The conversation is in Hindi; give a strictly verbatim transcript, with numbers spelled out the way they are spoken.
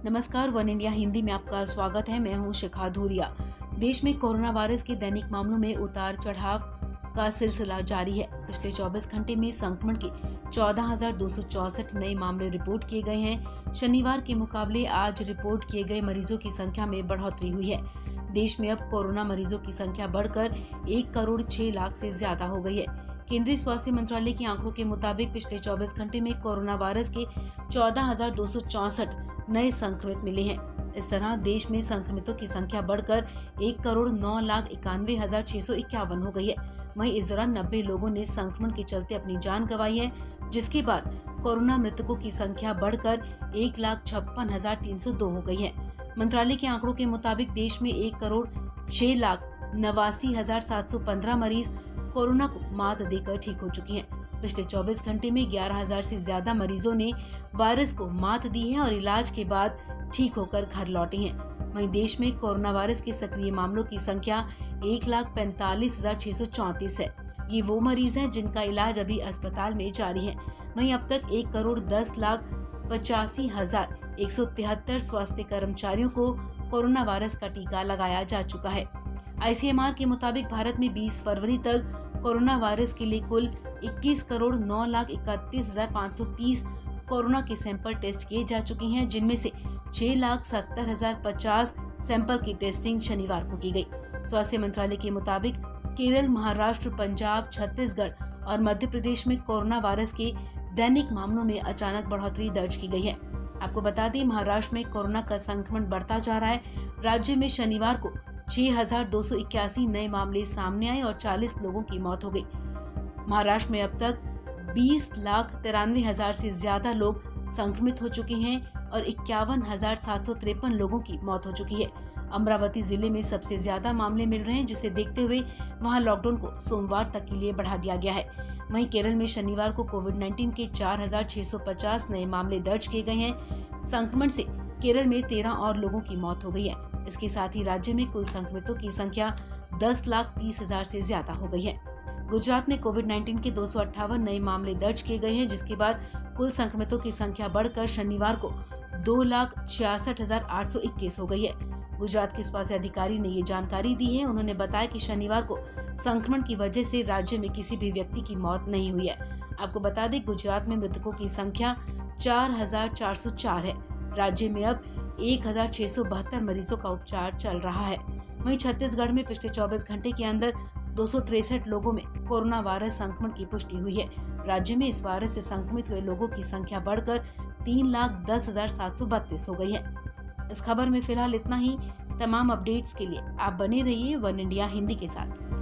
नमस्कार, वन इंडिया हिंदी में आपका स्वागत है। मैं हूं शिखा धूरिया। देश में कोरोना वायरस के दैनिक मामलों में उतार चढ़ाव का सिलसिला जारी है। पिछले चौबीस घंटे में संक्रमण के चौदह हजार दो सौ चौसठ नए मामले रिपोर्ट किए गए हैं। शनिवार के मुकाबले आज रिपोर्ट किए गए मरीजों की संख्या में बढ़ोतरी हुई है। देश में अब कोरोना मरीजों की संख्या बढ़कर एक करोड़ छह लाख से ज्यादा हो गई है। केंद्रीय स्वास्थ्य मंत्रालय के आंकड़ों के मुताबिक पिछले चौबीस घंटे में कोरोना वायरस के चौदह हजार दो सौ चौसठ नए संक्रमित मिले हैं। इस तरह देश में संक्रमितों की संख्या बढ़कर एक करोड़ नौ लाख इक्यानवे हजार छह सौ इक्यावन हो गई है। वहीं इस दौरान नब्बे लोगों ने संक्रमण के चलते अपनी जान गंवाई है, जिसके बाद कोरोना मृतकों की संख्या बढ़कर एक लाख छप्पन हजार तीन सौ दो हो गई है। मंत्रालय के आंकड़ों के मुताबिक देश में एक करोड़ छह लाख नवासी हजार सात सौ पंद्रह मरीज कोरोना को मात देकर ठीक हो चुकी हैं। पिछले चौबीस घंटे में ग्यारह हजार से ज्यादा मरीजों ने वायरस को मात दी है और इलाज के बाद ठीक होकर घर लौटे हैं। वहीं देश में कोरोना वायरस के सक्रिय मामलों की संख्या एक लाख पैंतालीस हजार छह सौ चौंतीस है। ये वो मरीज हैं जिनका इलाज अभी अस्पताल में जारी है। वहीं अब तक एक करोड़ दस लाख पचासी हजार एक सौ तिहत्तर स्वास्थ्य कर्मचारियों को कोरोना वायरस का टीका लगाया जा चुका है। आई सी एम आर के मुताबिक भारत में बीस फरवरी तक कोरोना वायरस के लिए कुल इक्कीस करोड़ नौ लाख इकतीस हजार पाँच सौ तीस कोरोना के सैंपल टेस्ट किए जा चुके हैं, जिनमें से छह लाख सत्तर हजार पचास सैंपल की टेस्टिंग शनिवार को की गई। स्वास्थ्य मंत्रालय के मुताबिक केरल, महाराष्ट्र, पंजाब, छत्तीसगढ़ और मध्य प्रदेश में कोरोना वायरस के दैनिक मामलों में अचानक बढ़ोतरी दर्ज की गई है। आपको बता दें, महाराष्ट्र में कोरोना का संक्रमण बढ़ता जा रहा है। राज्य में शनिवार को छह हजार दो सौ इक्यासी नए मामले सामने आए और चालीस लोगों की मौत हो गई। महाराष्ट्र में अब तक बीस लाख तिरानवे हजार से ज्यादा लोग संक्रमित हो चुके हैं और इक्यावन हजार सात सौ तिरपन लोगों की मौत हो चुकी है। अमरावती जिले में सबसे ज्यादा मामले मिल रहे हैं, जिसे देखते हुए वहां लॉकडाउन को सोमवार तक के लिए बढ़ा दिया गया है। वहीं केरल में शनिवार को कोविड उन्नीस के चार हजार छह सौ पचास नए मामले दर्ज किए गए हैं। संक्रमण से केरल में तेरह और लोगों की मौत हो गई है। इसके साथ ही राज्य में कुल संक्रमितों की संख्या दस लाख तीस हजार से ज्यादा हो गई है। गुजरात में कोविड उन्नीस के दो सौ अट्ठावन नए मामले दर्ज किए गए हैं, जिसके बाद कुल संक्रमितों की संख्या बढ़कर शनिवार को दो लाख छियासठ हजार आठ सौ इक्कीस हो गई है। गुजरात के स्वास्थ्य अधिकारी ने ये जानकारी दी है। उन्होंने बताया कि शनिवार को संक्रमण की वजह से राज्य में किसी भी व्यक्ति की मौत नहीं हुई है। आपको बता दें, गुजरात में मृतकों की संख्या चार हजार चार सौ चार है। राज्य में अब एक हजार छह सौ बहत्तर मरीजों का उपचार चल रहा है। वहीं छत्तीसगढ़ में पिछले चौबीस घंटे के अंदर दो सौ तिरसठ लोगों में कोरोना वायरस संक्रमण की पुष्टि हुई है। राज्य में इस वायरस से संक्रमित हुए लोगों की संख्या बढ़कर तीन लाख दस हजार सात सौ बत्तीस हो गई है। इस खबर में फिलहाल इतना ही। तमाम अपडेट्स के लिए आप बने रहिए वन इंडिया हिंदी के साथ।